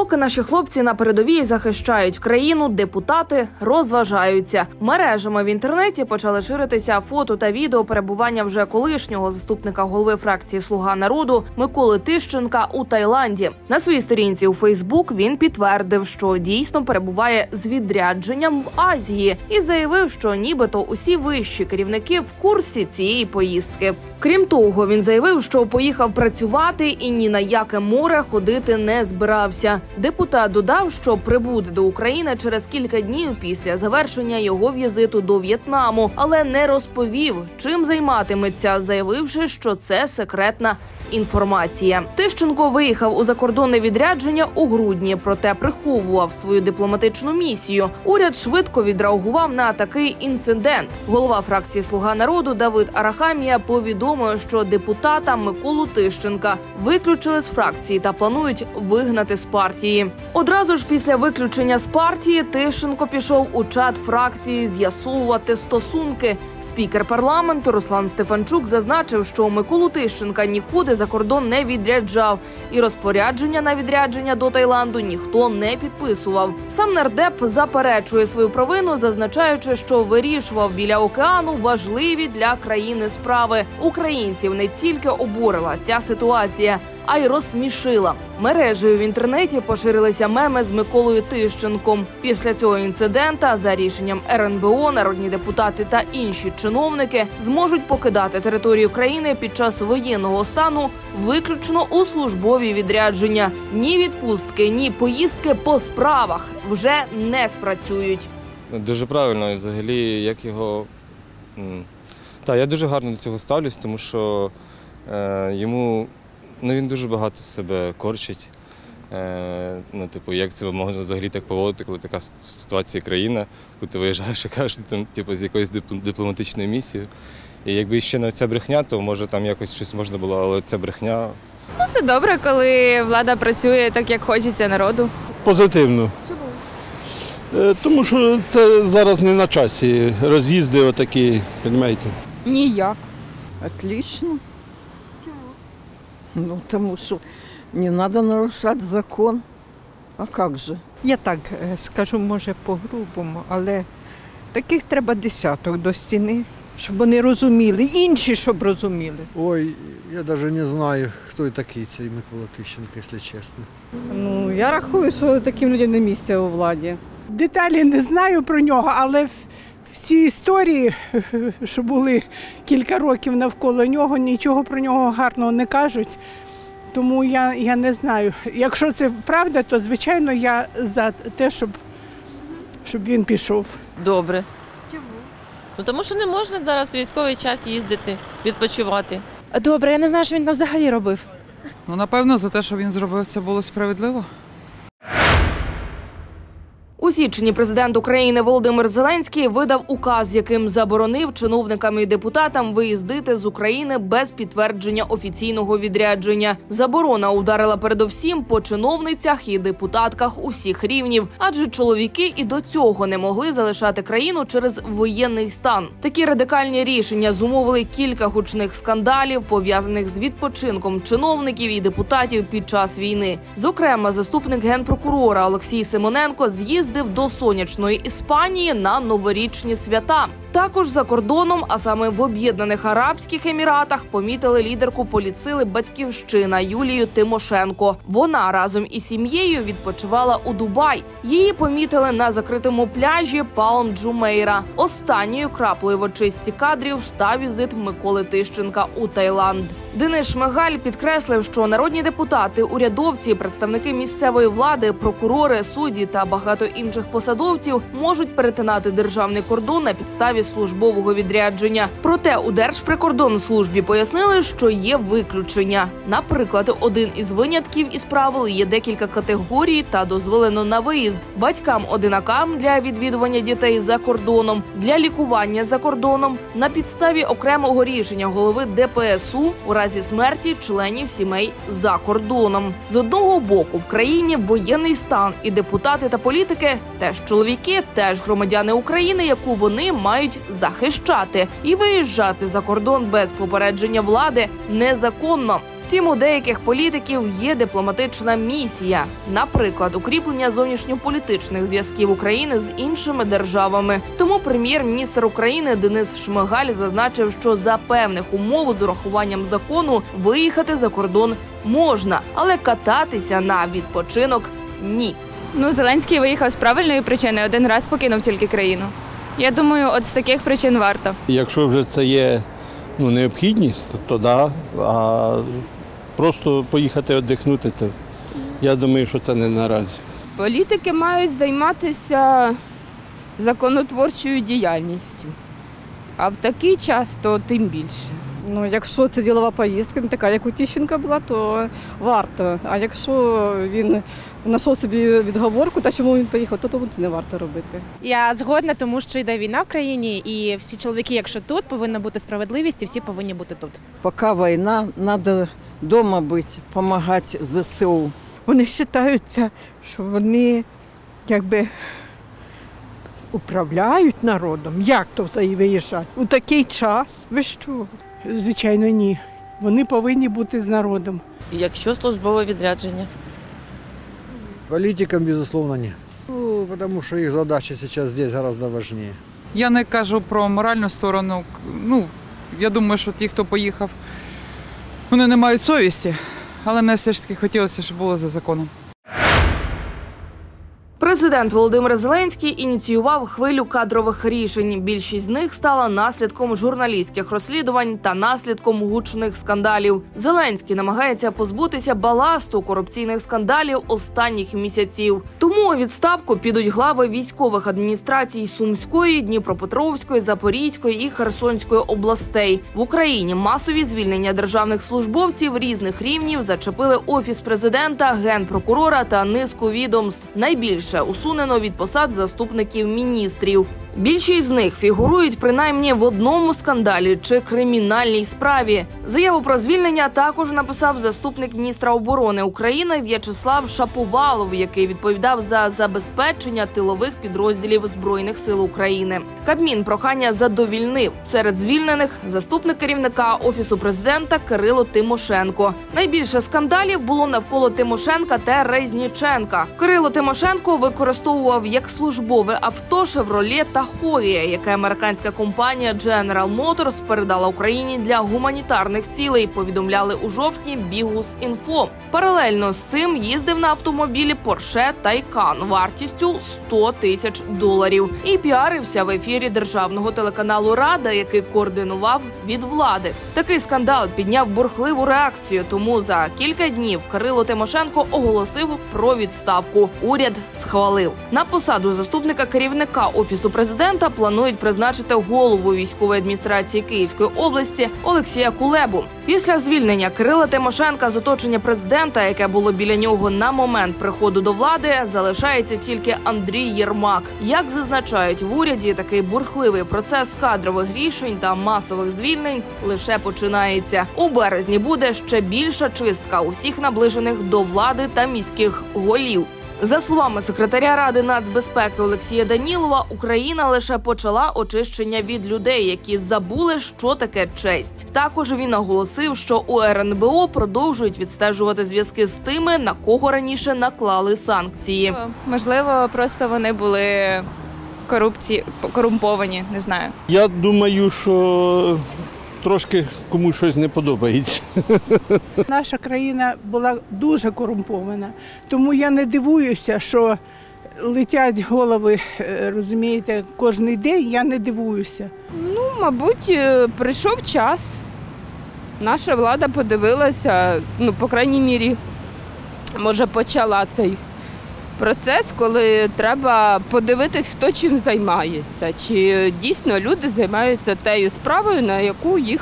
Поки наші хлопці на передовій захищають країну, депутати розважаються. Мережами в інтернеті почали ширитися фото та відео перебування вже колишнього заступника голови фракції «Слуга народу» Миколи Тищенка у Таїланді. На своїй сторінці у Фейсбук він підтвердив, що дійсно перебуває з відрядженням в Азії і заявив, що нібито усі вищі керівники в курсі цієї поїздки. Крім того, він заявив, що поїхав працювати і ні на яке море ходити не збирався. Депутат додав, що прибуде до України через кілька днів після завершення його візиту до В'єтнаму, але не розповів, чим займатиметься, заявивши, що це секретна інформація. Тищенко виїхав у закордонне відрядження у грудні, проте приховував свою дипломатичну місію. Уряд швидко відреагував на такий інцидент. Голова фракції «Слуга народу» Давид Арахамія повідомив, що депутата Миколу Тищенка виключили з фракції та планують вигнати з партії. Одразу ж після виключення з партії Тищенко пішов у чат фракції з'ясовувати стосунки. Спікер парламенту Руслан Стефанчук зазначив, що Миколу Тищенка нікуди за кордон не відряджав, і розпорядження на відрядження до Таїланду ніхто не підписував. Сам нардеп заперечує свою провину, зазначаючи, що вирішував біля океану важливі для країни справи. Українців не тільки обурила ця ситуація, а й розсмішила. Мережею в інтернеті поширилися меми з Миколою Тищенком. Після цього інцидента, за рішенням РНБО, народні депутати та інші чиновники зможуть покидати територію країни під час воєнного стану виключно у службові відрядження. Ні відпустки, ні поїздки по справах вже не спрацюють. Дуже правильно, і взагалі, як його... Так, я дуже гарно до цього ставлюсь, тому що йому... він дуже багато себе корчить. Як це можна взагалі так поводити, коли така ситуація країна, коли ти виїжджаєш і кажеш, з якоюсь дипломатичною місією. І якби ще не ця брехня, то може там якось щось можна було, але ця брехня... Це добре, коли влада працює так, як хочеться народу. Позитивно. Чому? Тому що це зараз не на часі. Роз'їзди отакі, розумієте? Ніяк. Отлично. Тому що не треба нарушати закон. А як же? Я так скажу, може, по-грубому, але таких треба десяток до стіни, щоб вони розуміли, інші, щоб розуміли. Ой, я навіть не знаю, хто такий цей Микола Тищенко, якщо чесно. Я рахую, що таким людям не місце у владі. Деталі не знаю про нього, але всі історії, що були кілька років навколо нього, нічого про нього гарного не кажуть. Тому я не знаю. Якщо це правда, то, звичайно, я за те, щоб він пішов. Добре. Чому? Тому що не можна зараз в військовий час їздити, відпочивати. Добре, я не знаю, що він там взагалі робив. Напевно, за те, що він зробив, це було справедливо. У січні президент України Володимир Зеленський видав указ, яким заборонив чиновникам і депутатам виїздити з України без підтвердження офіційного відрядження. Заборона ударила передовсім по чиновницях і депутатках усіх рівнів, адже чоловіки і до цього не могли залишати країну через воєнний стан. Такі радикальні рішення зумовили кілька гучних скандалів, пов'язаних з відпочинком чиновників і депутатів під час війни. Зокрема, заступник генпрокурора Олексій Симоненко з'їздив до сонячної Іспанії на новорічні свята. Також за кордоном, а саме в Об'єднаних Арабських Еміратах, помітили лідерку політсили «Батьківщина» Юлію Тимошенко. Вона разом із сім'єю відпочивала у Дубай. Її помітили на закритому пляжі Палм-Джумейра. Останньою краплею в очистці кадрів став візит Миколи Тищенка у Таїланд. Денис Шмигаль підкреслив, що народні депутати, урядовці, представники місцевої влади, прокурори, судді та багато інших посадовців можуть перетинати державний кордон на підставі службового відрядження. Проте у Держприкордонслужбі пояснили, що є виключення. Наприклад, один із винятків із правил є декілька категорій та дозволено на виїзд. Батькам-одинакам для відвідування дітей за кордоном, для лікування за кордоном, на підставі окремого рішення голови ДПСУ у разі смерті членів сімей за кордоном. З одного боку, в країні воєнний стан, і депутати та політики теж чоловіки, теж громадяни України, яку вони мають захищати. І виїжджати за кордон без попередження влади незаконно. Втім, у деяких політиків є дипломатична місія. Наприклад, укріплення зовнішньополітичних зв'язків України з іншими державами. Тому прем'єр-міністр України Денис Шмигаль зазначив, що за певних умов з урахуванням закону виїхати за кордон можна, але кататися на відпочинок – ні. Зеленський виїхав з правильної причини, один раз покинув тільки країну. Я думаю, от з таких причин варто. Якщо вже це є необхідність, то да, а просто поїхати віддихнути, то я думаю, що це не наразі. Політики мають займатися законотворчою діяльністю, а в такий час то тим більше. Якщо це ділова поїздка, не така, як у Тищенка була, то варто. А якщо він знайшов собі відговорку, та чому він поїхав, то тому це не варто робити. Я згодна, тому що йде війна в країні, і всі чоловіки, якщо тут, повинна бути справедливість, і всі повинні бути тут. Поки війна, треба вдома бути, допомагати ЗСУ. Вони вважаються, що вони якби управляють народом. Як то виїжджати? У такий час? Ви що? Звичайно, ні. Вони повинні бути з народом. Якщо службове відрядження. Политикам, безусловно, нет. Потому что их задача сейчас здесь гораздо важнее. Я не кажу про моральну сторону. Я думаю, що ті, хто поїхав, вони не мають совісті, але мені все ж таки хотілося, щоб було за законом. Президент Володимир Зеленський ініціював хвилю кадрових рішень. Більшість з них стала наслідком журналістських розслідувань та наслідком гучних скандалів. Зеленський намагається позбутися баласту корупційних скандалів останніх місяців. Тому у відставку підуть глави військових адміністрацій Сумської, Дніпропетровської, Запорізької і Херсонської областей. В Україні масові звільнення державних службовців різних рівнів зачепили Офіс президента, Генпрокурора та низку відомств. Найбільше усунено від посад заступників міністрів. Більшість з них фігурують принаймні в одному скандалі чи кримінальній справі. Заяву про звільнення також написав заступник міністра оборони України В'ячеслав Шаповалов, який відповідав за забезпечення тилових підрозділів Збройних сил України. Кабмін прохання задовільнив. Серед звільнених – заступник керівника Офісу президента Кирило Тимошенко. Найбільше скандалів було навколо Тимошенка та Резніченка. Кирило Тимошенко використовував як службове авто «Шевроле» та Хоя, яке американська компанія General Motors передала Україні для гуманітарних цілей, повідомляли у жовтні Bihus.info. Паралельно з цим їздив на автомобілі Porsche Taycan вартістю $100 тисяч і піарився в ефірі державного телеканалу «Рада», який координував від влади. Такий скандал підняв бурхливу реакцію, тому за кілька днів Кирило Тимошенко оголосив про відставку. Уряд схвалив. На посаду заступника керівника Офісу президента планують призначити голову військової адміністрації Київської області Олексія Кулебу. Після звільнення Кирила Тимошенка з оточення президента, яке було біля нього на момент приходу до влади, залишається тільки Андрій Єрмак. Як зазначають в уряді, такий бурхливий процес кадрових рішень та масових звільнень лише починається. У березні буде ще більша чистка усіх наближених до влади та міських голів. За словами секретаря Ради нацбезпеки Олексія Данілова, Україна лише почала очищення від людей, які забули, що таке честь. Також він наголосив, що у РНБО продовжують відстежувати зв'язки з тими, на кого раніше наклали санкції. Можливо, просто вони були корумповані, не знаю. Я думаю, що трошки комусь щось не подобається. Наша країна була дуже корумпована, тому я не дивуюся, що летять голови, розумієте, кожен день, я не дивуюся. Мабуть, прийшов час. Наша влада подивилася, по крайній мірі, може почала цей процес, коли треба подивитись, хто чим займається. Чи дійсно люди займаються тією справою, на яку їх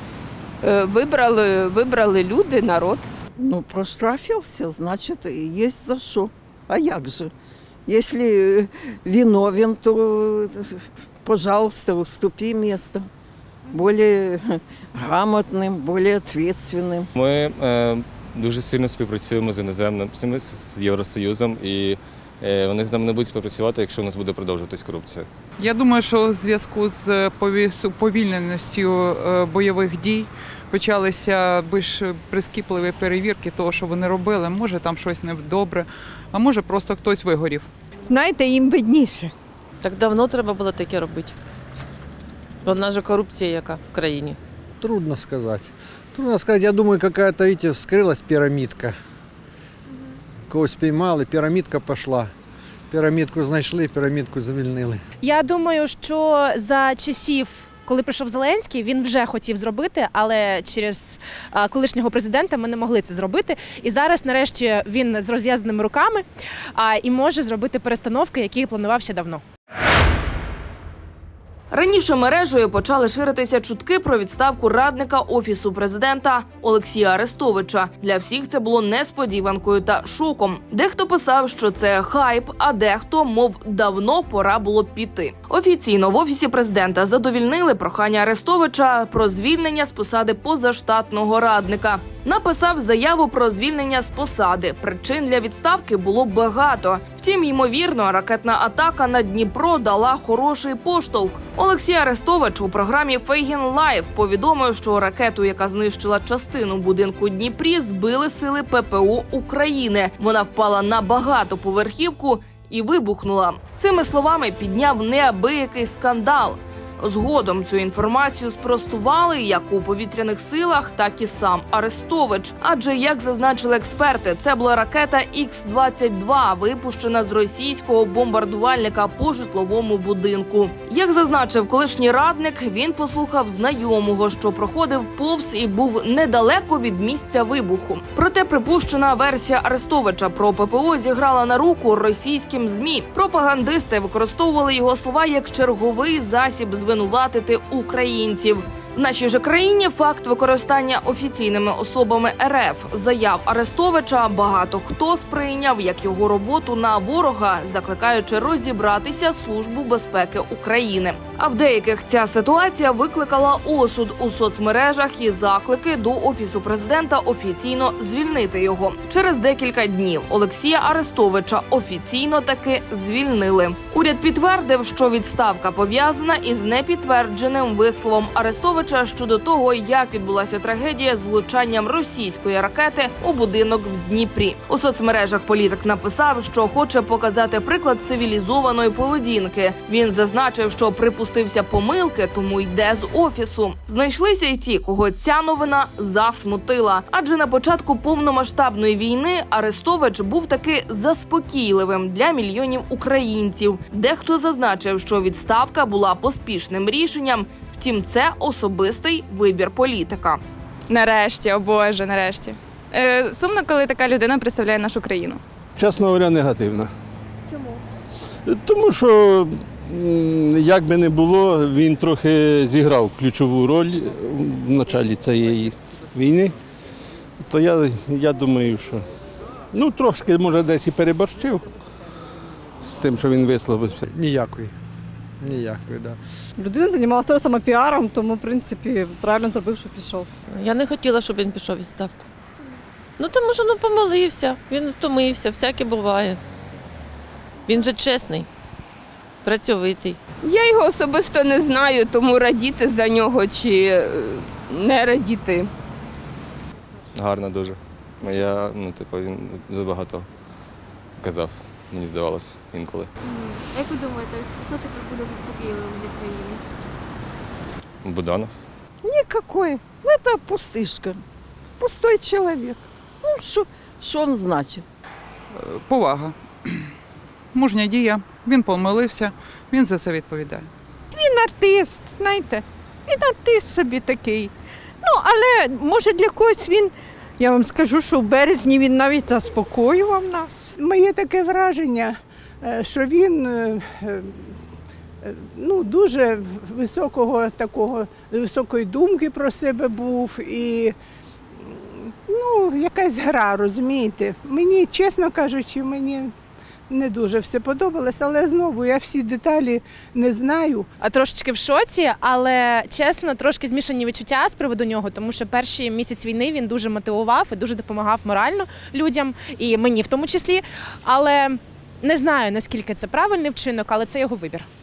вибрали люди, народ. Проштрафився, значить, є за що. А як же? Якщо виновен, то, пожалуйста, уступи місце. Більш грамотним, більш відповідальним. Ми дуже сильно співпрацюємо з іноземним, з Євросоюзом і вони з нами не будуть співпрацювати, якщо у нас буде продовжуватись корупція. Я думаю, що у зв'язку з уповільненістю бойових дій почалися більш прискіпливі перевірки того, що вони робили. Може, там щось недобре, а може, просто хтось вигорів. Знаєте, їм видніше. Так давно треба було таке робити. Вона ж корупція яка в країні. Трудно сказать. Трудно сказать, я думаю, какая-то, видите, вскрылась пирамидка. Когось піймали, пірамідка пішла. Пірамідку знайшли, пірамідку звільнили. Я думаю, що за часів, коли прийшов Зеленський, він вже хотів зробити, але через колишнього президента ми не могли це зробити. І зараз, нарешті, він з розв'язаними руками і може зробити перестановки, які планував ще давно. Раніше мережею почали ширитися чутки про відставку радника Офісу президента Олексія Арестовича. Для всіх це було несподіванкою та шоком. Дехто писав, що це хайп, а дехто, мов, давно пора було піти. Офіційно в Офісі президента задовільнили прохання Арестовича про звільнення з посади позаштатного радника. Написав заяву про звільнення з посади. Причин для відставки було багато. Втім, ймовірно, ракетна атака на Дніпро дала хороший поштовх. Олексій Арестович у програмі «Фейгін Лайв» повідомив, що ракету, яка знищила частину будинку Дніпрі, збили сили ППО України. Вона впала на багатоповерхівку і вибухнула. Цими словами підняв неабиякий скандал. Згодом цю інформацію спростували як у повітряних силах, так і сам Арестович. Адже, як зазначили експерти, це була ракета Х-22, випущена з російського бомбардувальника по житловому будинку. Як зазначив колишній радник, він послухав знайомого, що проходив повз і був недалеко від місця вибуху. Проте припущена версія Арестовича про ППО зіграла на руку російським ЗМІ. Пропагандисти використовували його слова як черговий засіб звинуватити українців. В нашій же країні факт використання офіційними особами РФ заяв Арестовича багато хто сприйняв як його роботу на ворога, закликаючи розібратися Службу безпеки України. А в деяких ця ситуація викликала осуд у соцмережах і заклики до Офісу президента офіційно звільнити його. Через декілька днів Олексія Арестовича офіційно таки звільнили. Уряд підтвердив, що відставка пов'язана із непідтвердженим висловом Арестовича щодо того, як відбулася трагедія з влучанням російської ракети у будинок в Дніпрі. У соцмережах політик написав, що хоче показати приклад цивілізованої поведінки. Він зазначив, що припустився помилки, тому йде з офісу. Знайшлися й ті, кого ця новина засмутила. Адже на початку повномасштабної війни Арестович був таки заспокійливим для мільйонів українців. Дехто зазначив, що відставка була поспішним рішенням. Втім, це особистий вибір політика. Нарешті, о Боже, нарешті. Сумно, коли така людина представляє нашу країну. Чесно говоря, негативно. Чому? Тому що, як би не було, він трохи зіграв ключову роль в началі цієї війни. То я думаю, що трошки, може, десь і переборщив з тим, що він висловився. Ніякої, да. Людина займалася теж самопіаром, тому, в принципі, правильно зробив, що пішов. Я не хотіла, щоб він пішов у відставку. Тому що помилився, він втомився, всяке буває. Він же чесний, працьовитий. Я його особисто не знаю, тому радіти за нього чи не радіти. Гарно дуже. Він забагато казав, мені здавалося, інколи. Як ви думаєте, хто тепер буде заспокійливим для країни? Буданов. Никакой. Это пустышка. Пустой человек. Что он значит? Повага. Мужня дія. Він помилився, він за це відповідає. Він артист, знаєте, він артист собі такий. Але може для когось він, я вам скажу, що в березні він навіть заспокоював нас. Моє таке враження, що він дуже високої думки про себе був і якась гра, розумієте. Мені, чесно кажучи, не дуже все подобалось, але знову я всі деталі не знаю. Трошечки в шоці, але чесно, трошки змішані відчуття з приводу нього, тому що перший місяць війни він дуже мотивував і дуже допомагав морально людям, і мені в тому числі. Але Не знаю, наскільки це правильний вчинок, але це його вибір.